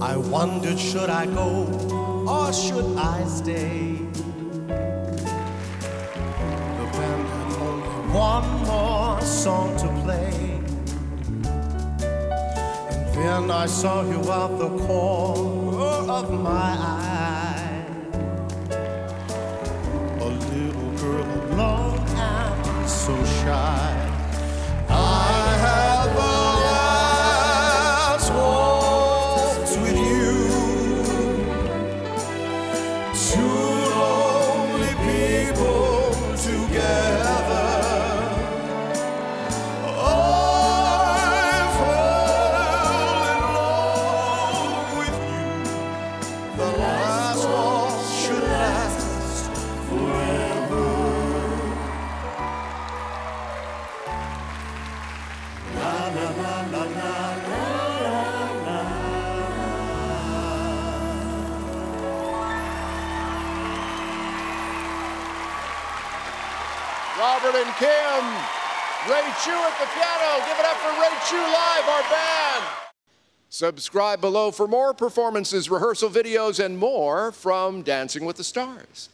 I wondered, should I go or should I stay? The band had only one more song to play, and then I saw you out the corner of my eye. A little girl alone and so shy. I had the last waltz with you. Two lonely people together. I fell in love with you. The last waltz should last forever. La la la la la la la. Robert and Kim, Ray Chu at the piano. Give it up for Ray Chu Live, our band. Subscribe below for more performances, rehearsal videos, and more from Dancing with the Stars.